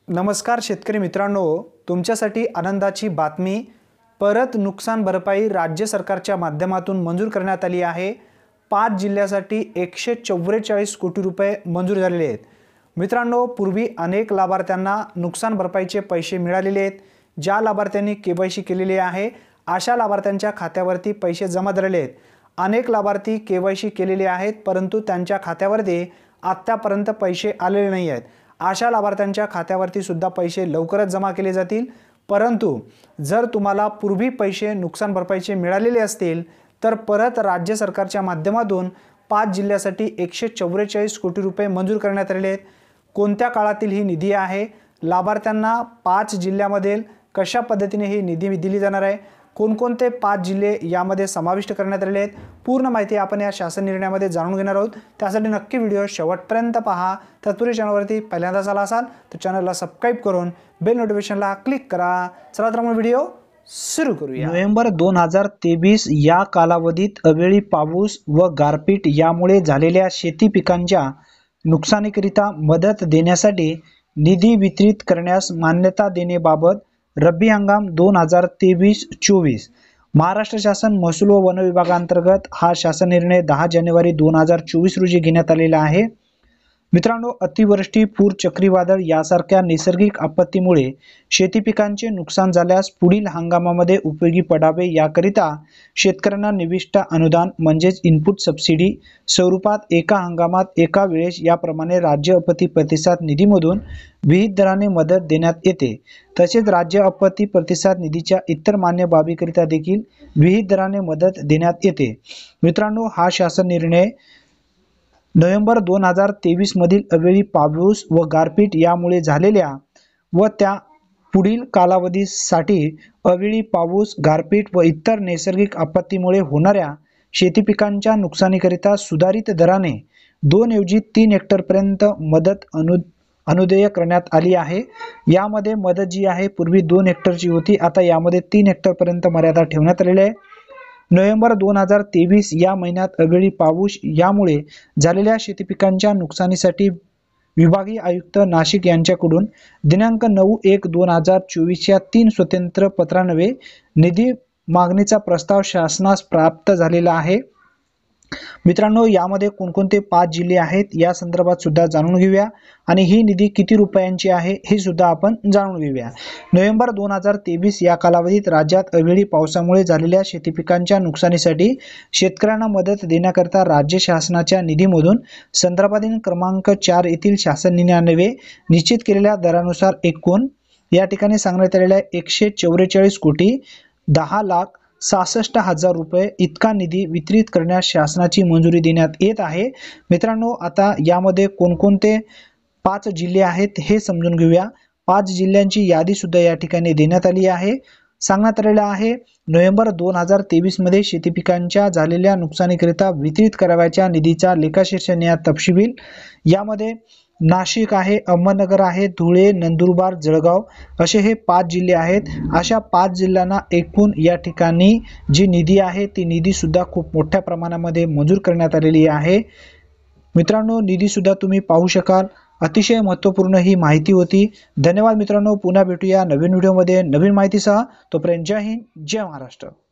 नमस्कार शेतकरी मित्रांनो, तुमच्यासाठी आनंदाची बातमी। परत नुकसान भरपाई राज्य सरकारच्या माध्यमातून मंजूर करण्यात आली आहे। 5 जिल्ह्यासाठी 144 कोटी रुपये मंजूर झालेले आहेत। मित्रांनो, पूर्वी अनेक लाभार्थ्यांना नुकसान भरपाईचे पैसे मिळालेले आहेत। ज्या लाभार्थ्यांनी केवायसी केलेली आहे अशा लाभार्थ्यांच्या खात्यावरती पैसे जमा झालेले आहेत। अनेक लाभार्थी केवायसी केलेले आहेत परंतु त्यांच्या खात्यावरती आत्तापर्यंत पैसे आलेले नाही आहेत। अशा लाभार्थ्यांच्या खात्यावरती सुद्धा पैसे लवकरच जमा केले जातील। परंतु जर तुम्हाला पूर्वी पैसे नुकसान भरपाईचे मिळालेले असतील तर परत राज्य सरकारच्या माध्यमातून 5 जिल्ह्यासाठी 144 कोटी रुपये मंजूर करण्यात आलेले आहेत। कोणत्या काळातील ही निधी आहे, लाभार्थ्यांना 5 जिल्ह्यामध्ये कशा पद्धतीने ही निधी दिली जाणार आहे, कोणकोणते 5 जिल्हे यामध्ये समाविष्ट करण्यात आलेले आहेत, पूर्ण माहिती आपण या शासन निर्णयामध्ये जाणून घेणार आहोत। त्यासाठी नक्की व्हिडिओ शेवटपर्यंत पहा। तत्पूर्वी चॅनलवरती पहिल्यांदाच आला असाल तर चॅनलला सबस्क्राइब करून बेल नोटिफिकेशनला क्लिक करा। चला तर मग व्हिडिओ सुरू करूया। नोव्हेंबर 2023 या कालावधीत अवेळी पाऊस व गारपीट यामुळे झालेल्या शेती पिकांच्या नुकसानीकरिता मदत देण्यासाठी निधी वितरित करण्यास मान्यता देण्याबाबत रब्बी हंगाम 2023-24 महाराष्ट्र शासन महसूल व वन विभागांतर्गत हा शासन निर्णय 10 जानेवारी 2024 रोजी घेण्यात आलेला आहे। मित्रांनो, अतिवृष्टी, पूर, चक्रीवादळ यासारख्या नैसर्गिक आपत्तीमुळे शेती पिकांचे नुकसान झाल्यास पुढील हंगामामध्ये उपयोगी पडावे याकरिता शेतकऱ्यांना निविष्ट अनुदान म्हणजेच इनपुट सबसिडी स्वरूपात एका हंगामात एका वेळेस याप्रमाणे राज्य आपत्ती प्रतिसाद निधीमधून विहित दराने मदत देण्यात येते। तसेच राज्य आपत्ती प्रतिसाद निधीच्या इतर मान्य बाबीकरिता देखील विहित दराने मदत देण्यात येते। मित्रांनो, हा शासन निर्णय नोव्हेंबर 2023 मधील अवेळी पाऊस व गारपीट यामुळे झालेल्या व त्या पुढील कालावधीसाठी अवेळी पाऊस, गारपीट व इतर नैसर्गिक आपत्तीमुळे होणाऱ्या शेती पिकांच्या नुकसानीकरिता सुधारित दराने 2 ऐवजी 3 हेक्टरपर्यंत मदत अनुदेय करण्यात आली आहे। यामध्ये मदत जी आहे पूर्वी 2 हेक्टरची होती, आता यामध्ये 3 हेक्टरपर्यंत मर्यादा ठेवण्यात आलेली आहे। नोव्हेंबर 2023 या महिन्यात अवेळी पाऊस यामुळे झालेल्या शेती पिकांच्या नुकसानीसाठी विभागीय आयुक्त नाशिक यांच्याकडून दिनांक 9/1/2024 या 3 स्वतंत्र पत्रान्वये निधी मागणीचा प्रस्ताव शासनास प्राप्त झालेला आहे। मित्रांनो, यामध्ये कोणकोणते 5 जिल्हे आहेत या संदर्भात सुद्धा जाणून घेऊया आणि ही निधी किती रुपयांची आहे हे सुद्धा आपण जाणून घेऊया। नोव्हेंबर 2023 या कालावधीत राज्यात अवेळी पावसामुळे झालेल्या शेती पिकांच्या नुकसानीसाठी शेतकऱ्यांना मदत देण्याकरता राज्य शासनाच्या निधीमधून संदर्भाधीन क्रमांक 4 येथील शासन निर्णयान्वये निश्चित केलेल्या दरानुसार एकूण या ठिकाणी सांगण्यात आलेल्या 144 कोटी 10,66,000 रुपये इतका निधी वितरित करण्यास शासनाची मंजुरी देण्यात येत आहे। मित्रांनो, आता यामध्ये कोणकोणते 5 जिल्हे आहेत हे समजून घेऊया। 5 जिल्ह्यांची यादी सुद्धा या ठिकाणी देण्यात आली आहे। सांगण्यात आलेला आहे नोव्हेंबर 2023 मध्ये शेती पिकांच्या झालेल्या नुकसानीकरिता वितरित करावयाच्या निधीचा लेखाशीर्ष तपशील यामध्ये नाशिक आहे, अहमदनगर आहे, धुळे, नंदुरबार, जळगाव असे हे 5 जिल्हे आहेत। अशा 5 जिल्ह्यांना एकूण या ठिकाणी जी निधी आहे ती निधी सुद्धा खूप मोठ्या प्रमाणामध्ये मंजूर करण्यात आलेली आहे। मित्रांनो, निधी सुद्धा तुम्ही पाहू शकाल। अतिशय महत्त्वपूर्ण ही माहिती होती। धन्यवाद मित्रांनो, पुन्हा भेटूया नवीन व्हिडिओमध्ये नवीन माहितीसह। तोपर्यंत जय हिंद, जय महाराष्ट्र।